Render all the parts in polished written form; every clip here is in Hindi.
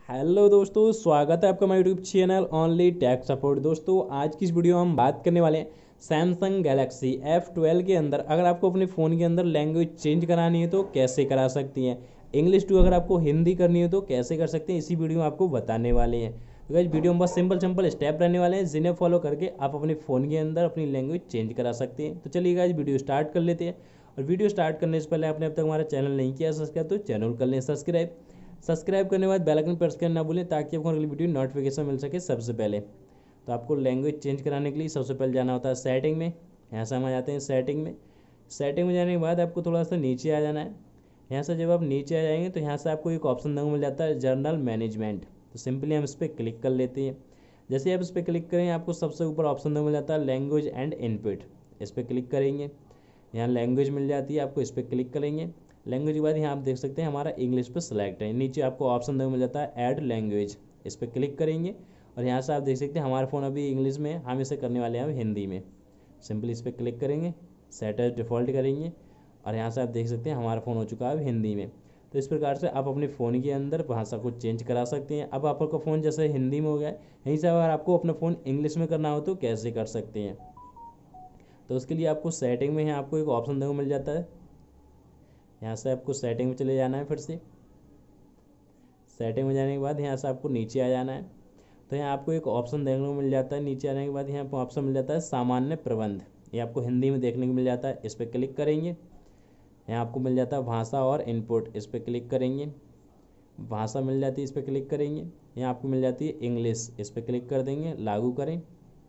हेलो दोस्तों, स्वागत है आपका हमारे YouTube channel only tech support. दोस्तों आज की इस वीडियो में हम बात करने वाले हैं सैमसंग गैलेक्सी F12 के अंदर अगर आपको अपने फ़ोन के अंदर लैंग्वेज चेंज करानी है तो कैसे करा सकती हैं। इंग्लिश टू अगर आपको हिंदी करनी है तो कैसे कर सकते हैं, इसी वीडियो में आपको बताने वाले हैं। तो गाइस वीडियो में बस सिंपल स्टेप रहने वाले हैं जिन्हें फॉलो करके आप अपने फ़ोन के अंदर अपनी लैंग्वेज चेंज करा सकते हैं। तो चलिए गाइस वीडियो स्टार्ट कर लेते हैं। और वीडियो स्टार्ट करने से पहले आपने अब तक हमारा चैनल नहीं किया सब्सक्राइब तो चैनल कर लें सब्सक्राइब करने के बाद बेल आइकन प्रेस करना ना भूलें ताकि आपको अगली वीडियो नोटिफिकेशन मिल सके सबसे पहले। तो आपको लैंग्वेज चेंज कराने के लिए सबसे पहले जाना होता है सेटिंग में। यहाँ से हम आ जाते हैं सेटिंग में जाने के बाद आपको थोड़ा सा नीचे आ जाना है। यहाँ से जब आप नीचे आ जाएंगे तो यहाँ से आपको एक ऑप्शन देखने को मिल जाता है जर्नल मैनेजमेंट। तो सिंपली हम इस पर क्लिक कर लेते हैं। जैसे आप इस पर क्लिक करें आपको सबसे ऊपर ऑप्शन देखने को मिल जाता है लैंग्वेज एंड इनपुट। इस पर क्लिक करेंगे, यहाँ लैंग्वेज मिल जाती है, आपको इस पर क्लिक करेंगे। लैंग्वेज के बाद यहाँ आप देख सकते हैं हमारा इंग्लिश पे सिलेक्ट है। नीचे आपको ऑप्शन देखने मिल जाता है ऐड लैंग्वेज। इस पर क्लिक करेंगे और यहाँ से आप देख सकते हैं हमारा फ़ोन अभी इंग्लिश में, हम इसे करने वाले हैं हिंदी में। सिंपली इस पर क्लिक करेंगे, सेट एज डिफ़ॉल्ट करेंगे और यहाँ से आप देख सकते हैं हमारा फ़ोन हो चुका है अब हिंदी में। तो इस प्रकार से आप अपने फ़ोन के अंदर भाषा को चेंज करा सकते हैं। अब आपका फ़ोन जैसे हिंदी में हो गया है, यहीं से अगर आपको अपना फ़ोन इंग्लिश में करना हो तो कैसे कर सकते हैं। तो उसके लिए आपको सेटिंग में यहाँ आपको एक ऑप्शन देखने को मिल जाता है। यहाँ से आपको सेटिंग में चले जाना है। फिर से सेटिंग में जाने के बाद यहाँ से आपको नीचे आ जाना है। तो यहाँ आपको एक ऑप्शन देखने को मिल जाता है। नीचे आने के बाद यहाँ पर ऑप्शन मिल जाता है सामान्य प्रबंध। ये आपको हिंदी में देखने को मिल जाता है। इस पर क्लिक करेंगे, यहाँ आपको मिल जाता है भाषा और इनपुट। इस पर क्लिक करेंगे, भाषा मिल जाती है, इस पर क्लिक करेंगे। यहाँ आपको मिल जाती है इंग्लिश। इस पर क्लिक कर देंगे, लागू करें।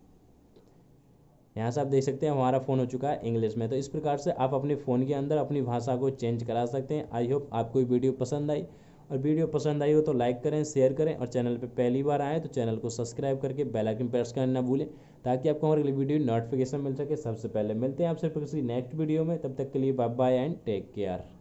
यहाँ से आप देख सकते हैं हमारा फ़ोन हो चुका है इंग्लिश में। तो इस प्रकार से आप अपने फ़ोन के अंदर अपनी भाषा को चेंज करा सकते हैं। आई होप आपको ये वीडियो पसंद आई, और वीडियो पसंद आई हो तो लाइक करें, शेयर करें, और चैनल पे पहली बार आएँ तो चैनल को सब्सक्राइब करके बेल आइकन प्रेस करना ना भूलें ताकि आपको हमारी अगली वीडियो नोटिफिकेशन मिल सके सबसे पहले। मिलते हैं आपसे किसी नेक्स्ट वीडियो में, तब तक के लिए bye bye and take care.